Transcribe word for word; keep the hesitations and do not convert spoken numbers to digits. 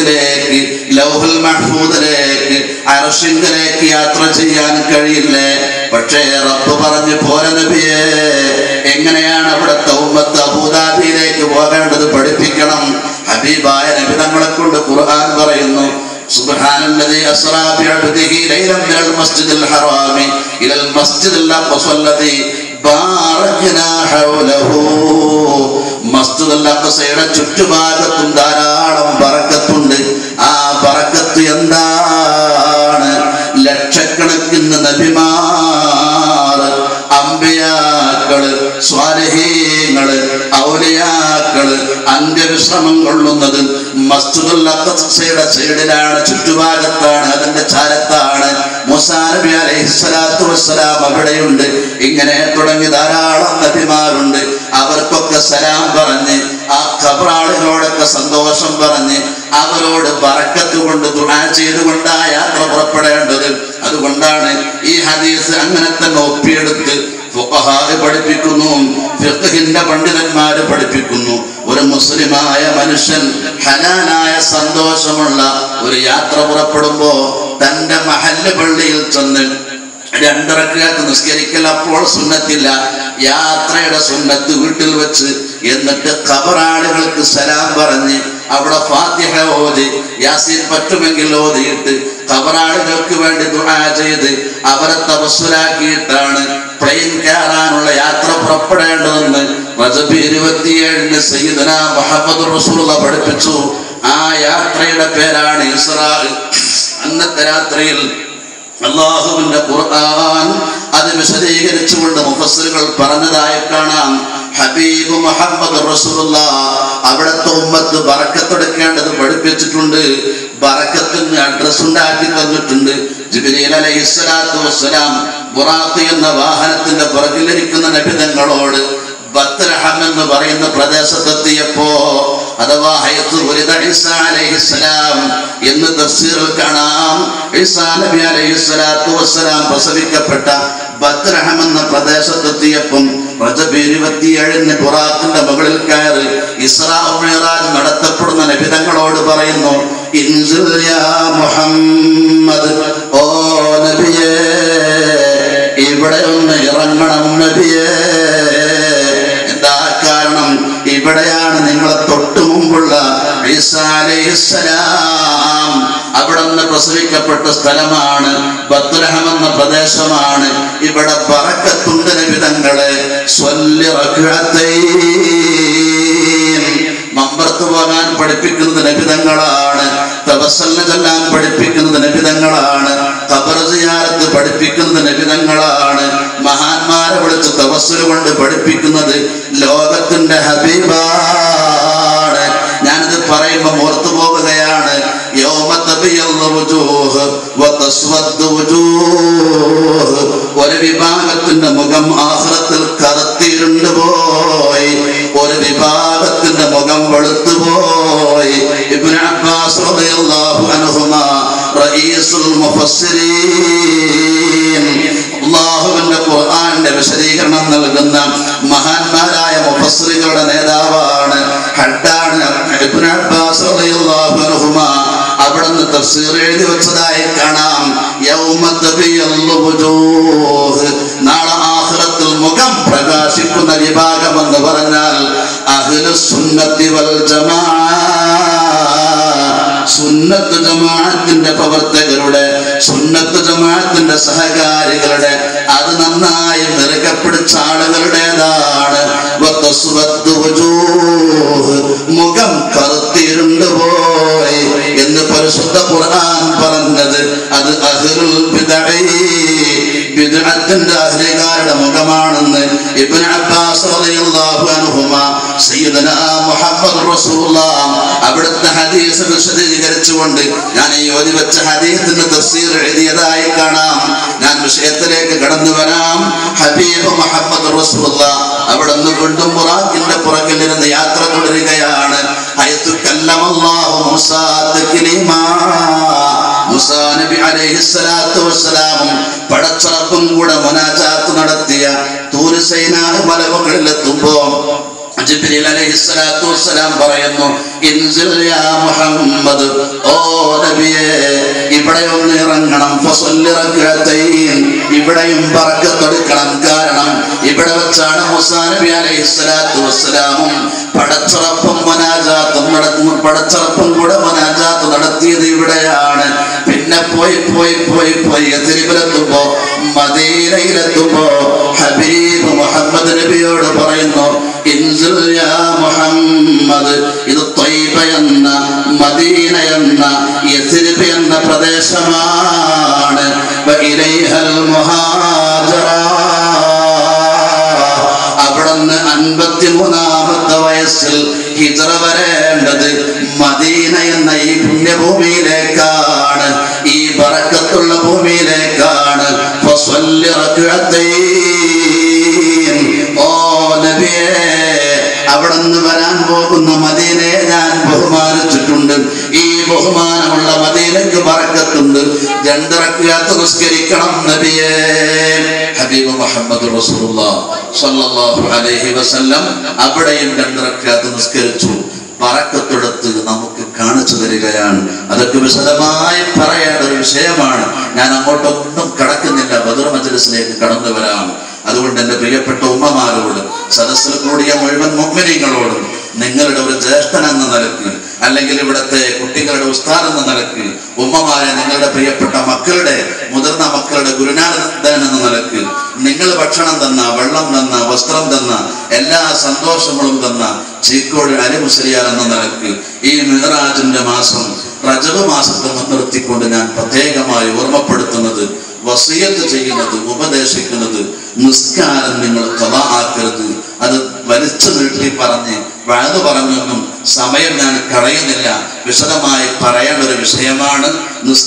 മഹ്ഫൂദിലേക്ക് ലൗഹുൽ മഹ്ഫൂദിലേക്ക് അർശിലേക്ക് യാത്ര ചെയ്യാൻ കഴിയില്ലേ? പക്ഷേ റബ്ബ് പറഞ്ഞു പോരെ നബിയേ, എങ്ങനെയാണ് അവിടുത്തെ ഉമ്മത്ത് അബൂദാബിയിലേക്ക് പോകേണ്ടത് പഠിപ്പിക്കണം. ഹബീബായ നബി തങ്ങളെ കൊണ്ട് ഖുർആൻ പറയുന്നു, സുബ്ഹാനല്ലദീ അസ്റാ ബിഅബ്ദിഹി ലൈലൻ മിനൽ മസ്ജിദിൽ ഹറാമി ഇലൽ മസ്ജിദിൽ അഖ്സല്ലദീ ബാറക്നാ ഹൗലഹു. മസ്ജിദുൽ അഖ്സയുടെ ചുറ്റുഭാഗത്തും ധാരാളം ബറക്കത്തുണ്ട്. ആ ബറക്കത്ത് എന്താണ്? ലക്ഷക്കണക്കിന് നബിമാർ, അംബിയാക്കള്, സ്വാലിഹീങ്ങള്, ഔലിയാക്കള് അന്ത്യവിശ്രമം കൊള്ളുന്നത് മസ്ജിദുൽ അഖ്സയുടെ സൈഡിലാണ്, ചുറ്റുഭാഗത്താണ്, അതിന്റെ ചാരത്താണ്. മൂസാ നബി അലൈഹിസ്സലാത്തു വസ്സലാം അവിടെയുണ്ട്. ഇങ്ങനെ തുടങ്ങി ധാരാളം നബിമാരുണ്ട്. അവർക്കൊക്കെ സലാം പറഞ്ഞ് ആ ഖബറാളികളോടൊക്കെ സന്തോഷം പറഞ്ഞ് അവരോട് ബറക്കത്ത് കൊണ്ട് ദുആ ചെയ്തുകൊണ്ട് ആ യാത്ര പുറപ്പെടേണ്ടത്. അതുകൊണ്ടാണ് ഈ ഹദീസ് അങ്ങനെ തന്നെ ഒപ്പിയെടുത്ത് ഫുഖഹാ പഠിപ്പിക്കുന്നു, ഫിഖ്ഹിന്റെ പണ്ഡിതന്മാര് പഠിപ്പിക്കുന്നു. ഒരു മുസ്ലിമായ മനുഷ്യൻ ഹലാലായ സന്തോഷമുള്ള ഒരു യാത്ര പുറപ്പെടുമ്പോ തന്റെ മഹല്ല് പള്ളിയിൽ ചെന്ന് രണ്ടിറക്കത്ത് നിസ്കരിക്കൽ അപ്പോൾ സുന്നത്തില്ല. യാത്രയുടെ സുന്നത്ത് വീട്ടിൽ വെച്ച് എന്നിട്ട് ഖബറാളികൾക്ക് സലാം പറഞ്ഞ് അവിടെ ഫാത്തിഹ ഓതി യാസീൻ പറ്റുമെങ്കിൽ ഓതിയിട്ട് ഖബറാളികൾക്ക് വേണ്ടി ദുആ ചെയ്ത് അവരെ തവസ്സുലാക്കിയിട്ടാണ് പ്ലെയിൻ കയറാനുള്ള യാത്ര പുറപ്പെടേണ്ടതെന്ന് റജബ് ഇരുപത്തിയേഴിന് സയ്യിദനാ മുഹമ്മദ് റസൂലുള്ളാഹി പഠിപ്പിച്ചു. ആ യാത്രയുടെ പേരാണ് ഇസ്റാ. അന്നത്തെ രാത്രിയിൽ അല്ലാഹുവിന്റെ ഖുർആൻ അത് വിശദീകരിച്ചുകൊണ്ട് മുഫസ്സിറുകൾ പറഞ്ഞതായി കാണാം. ഹബീബ് മുഹമ്മദ് റസൂലുള്ളാഹി അവിടുത്തെ ഉമ്മത്ത് ബറക്കത്തെടുക്കേണ്ടത് പഠിപ്പിച്ചിട്ടുണ്ട്. ബറക്കത്തിന് അഡ്രസ് ഉണ്ടാക്കി തന്നിട്ടുണ്ട്. ജിബ്രീൽ അലൈഹിസ്സലാത്തു വസ്സലാം ബുറാഖ് എന്ന വാഹനത്തിന്റെ പുറകിലിരിക്കുന്ന നബിതങ്ങളോട് ബത്ലഹം എന്ന് പറയുന്ന പ്രദേശത്തെത്തിയപ്പോ, അഥവാ ഹയത്ത് ഉലിദ ഈസാ അലൈഹിസ്സലാം എന്ന് തഫ്സീറിൽ കാണാം. ഈസാ നബി അലൈഹിസ്സലാത്തു വസ്സലാം പ്രസവിക്കപ്പെട്ട ബത്ലഹം എന്ന പ്രദേശത്തെത്തിയപ്പം റജബ് ഇരുപത്തിയേഴിന് ബുറാഖിന്റെ മുകളിൽ കയറി ഇസ്റാ മിഅ്റാജ് നടത്തപ്പെടുന്ന നബിതങ്ങളോട് പറയുന്നു, ഇൻസിൽ യാ മുഹമ്മദ്, ഓ നബിയേ ഇവിടെ ഒന്ന് ഇറങ്ങണം നബിയേ. എന്താ കാരണം? ഇവിടെയാണ് നിങ്ങളെ തൊട്ടു മുമ്പുള്ള ഈസാ അലൈഹിസ്സലാം അവിടുന്ന് പ്രസവിക്കപ്പെട്ട സ്ഥലമാണ്, ബത്ലഹം എന്ന പ്രദേശമാണ്. ഇവിടെ ബറക്കത്തുണ്ട് നബിതങ്ങളെ. സ്വല്ലി റക്അത്തൈൻ, മമ്പറത്ത് പോകാൻ പഠിപ്പിക്കുന്നത് നബിതങ്ങളാണ്. തവസ്സൽ ചെല്ലാൻ പഠിപ്പിക്കുന്നത് നബിതങ്ങളാണ്. ഖബർ സിയാറത്ത് പഠിപ്പിക്കുന്നത് നബിതങ്ങളാണ്. മഹാന്മാരെ വിളിച്ച് തവസ്സുൽ കൊണ്ട് പഠിപ്പിക്കുന്നത് ലോകത്തിന്റെ ഹബീബാണ്. ഞാനിത് പറയുമ്പോൾ ഓർത്തു പോവുകയാണ്. യൗമ തബിയദ്ദു വുജൂഹ് വതസ്വദ്ദു വുജൂഹ്, ഒരു വിഭാഗത്തിന്റെ മുഖം ആഖിറത്തിൽ കറുത്തിരുണ്ട് പോയി, ഒരു വിഭാഗത്തിന്റെ മുഖം വെളുത്തു പോയി. ഇബ്നു അബ്ബാസ് റളിയല്ലാഹു അൻഹുമാ റഈസുൽ മുഫസ്സിരീൻ, അല്ലാഹുവിന്റെ ഖുർആന്റെ വിശദീകരണം നൽകുന്ന മഹാന്മാരായ മുഫസ്സിറുകളുടെ നേതാവാണ്, ഹഡ്ഡാണ് ഇബ്നു അബ്ബാസ് റളിയല്ലാഹു അൻഹുമാ. അവിടുന്ന് തഫ്സീർ എഴുതി വെച്ചതായി കാണാം. യൗമ തബിയദ്ദു വുജൂഹ്, നാളെ ആഖിറത്തിൽ മുഖം പ്രകാശിക്കുന്ന വിഭാഗം എന്ന് പറഞ്ഞാൽ അഹ്ലുസ് സുന്നത്തി വൽ ജമാഅ, സുന്നത്ത് ജമാഅത്തിന്റെ പ്രവർത്തകരുടെ, സുന്നത്ത് ജമാഅത്തിന്റെ സഹകാരികളുടെ, അത് നന്നായി മുറുകെ പിടിച്ച ആളുകളുടേതാണ്. വതസ്വദ്ദു വുജൂഹ്, മുഖം കറുത്തിരുണ്ട് പോയി എന്ന് പരിശുദ്ധ ഖുർആൻ പറഞ്ഞത് അത് അഹ്ലുൽ ബിദ്അ, ബിദ്അത്തിന്റെ അഹ്ലുകാരുടെ മുഖമാണെന്ന് ഇബ്നു അബ്ബാസ് റളിയല്ലാഹു അൻഹുമാ സയ്യിദനാ മുഹമ്മദ് റസൂലുള്ളാഹി അവിടുത്തെ ഹദീസ് വിശദീകരിച്ചുകൊണ്ട് ഞാൻ ഈ ഓതി വെച്ച ഹദീസിന്റെ തഫ്സീർ എഴുതിയതായി കാണാം. ഞാൻ വിഷയത്തിലേക്ക് കടന്നു വരാം. ഹബീബ് മുഹമ്മദ് റസൂലുള്ളാഹി അവിടുന്ന് വീണ്ടും ബുറാഖിന്റെ പുറകിലിരുന്ന് യാത്ര തുടരുകയാണ്. ഹയത്തു കല്ലമല്ലാഹു മൂസാ തക്ലീമാ, മൂസാ നബി അലൈഹിസ്സലാത്തു വസ്സലാമും പടച്ചറപ്പും കൂടെ മുനാജാത്ത് നടത്തിയ തൂർ സൈനാ മലമുകളിലെത്തുമ്പോ ജിബ്രീൽ അലൈഹിസ്സലാത്തു വസ്സലാം പറയുന്നു, ഇൻസിൽ യാ മുഹമ്മദ്, ഓ നബിയേ ഇവിടെ ഒന്ന് ഇറങ്ങണം. ഫസല്ലി റക്അതൈൻ, ഇവിടെയും ബർക്കത്തെടുക്കണം. കാരണം ഇവിടെ വെച്ചാണ് മൂസാ നബി അലൈഹിസ്സലാത്തു വസ്സലാമും പടച്ചറപ്പും മുനാജാത്തും നടത്തുന്നു. പടച്ചറപ്പും കൂടെ മുനാജാത്ത് നടത്തിയത് ഇവിടെയാണ്. പിന്നെ പോയി പോയി പോയി പോയി യസ്രിബിലെത്തുമ്പോ, മദീനയിലെത്തുമ്പോ ഹബീബ് മുഹമ്മദ് നബിയോട് പറയുന്നു, ഇൻസിൽ യാ മുഹമ്മദ്, ഇത് ത്വയ്ബ എന്ന, മദീന എന്ന, യസ്രിബ് എന്ന പ്രദേശമാണ്. വഇലൈഹൽ മുഹാജറ, അവിടുന്ന് അൻപത്തിമൂന്നാമത്തെ വയസ്സിൽ ഹിജ്റ വരേണ്ടത് മദീന എന്ന ഈ പുണ്യഭൂമിയിലേക്കാണ്, ഈ ബറക്കത്തുള്ള ഭൂമിയിലേക്കാണ്. ഫസല്ലി റക്അതൈൻ, ഓ നബിയേ അവിടുന്ന് വരാൻ പോകുന്ന മദീനയെ ഞാൻ ബഹുമാനിച്ചിട്ടുണ്ട്. ഈ ബഹുമാനമുള്ള മദീനയ്ക്ക് ബറക്കത്തുണ്ട്. രണ്ട് റക്അത്ത് നിസ്കരിക്കണം നബിയേ. ഹബീബ് മുഹമ്മദ് റസൂലുള്ളാഹി സ്വല്ലല്ലാഹു അലൈഹി വസല്ലം അവിടെയും രണ്ട് റക്അത്ത് നിസ്കരിച്ചു. ബറക്കത്തെടുത്ത് നമുക്ക് കാണിച്ചു തരികയാണ്. അതൊക്കെ വിശദമായി പറയേണ്ട ഒരു വിഷയമാണ്. ഞാൻ അങ്ങോട്ടൊന്നും കടക്കുന്നില്ല, ബദർ മജ്ലിസിലേക്ക് കടന്നു വരാം. അതുകൊണ്ട് എൻ്റെ പ്രിയപ്പെട്ട ഉമ്മമാരോട്, സദസ്സിൽ കൂടിയ മുഴുവൻ മുഅ്മിനീങ്ങളോടും, നിങ്ങളുടെ ഒരു ജ്യേഷ്ഠൻ എന്ന നിലക്ക്, അല്ലെങ്കിൽ ഇവിടുത്തെ കുട്ടികളുടെ ഉസ്താദ് എന്ന നിലക്ക്, ഉമ്മമാരെ നിങ്ങളുടെ പ്രിയപ്പെട്ട മക്കളുടെ, മുതിർന്ന മക്കളുടെ ഗുരുനാഥൻ എന്ന നിലക്ക്, നിങ്ങൾ ഭക്ഷണം തന്ന, വെള്ളം തന്ന, വസ്ത്രം തന്ന, എല്ലാ സന്തോഷങ്ങളും തന്ന ചീക്കോട് അലി മുസ്ലിയാർ എന്ന നിലക്ക് ഈ മിഹ്റാജിന്റെ മാസം, റജബ് മാസത്തെ മുൻനിർത്തിക്കൊണ്ട് ഞാൻ പ്രത്യേകമായി ഓർമ്മപ്പെടുത്തുന്നത്, വസിയത്ത് ചെയ്യുന്നത്, ഉപദേശിക്കുന്നത്, നിസ്കാരം നിങ്ങൾ ഖളാ ആക്കരുത്. അത് വലിച്ചു നീട്ടി പറഞ്ഞ് വഅദ് പറഞ്ഞൊന്നും സമയം ഞാൻ കളയുന്നില്ല. വിശദമായി പറയേണ്ട ഒരു വിഷയമാണ്.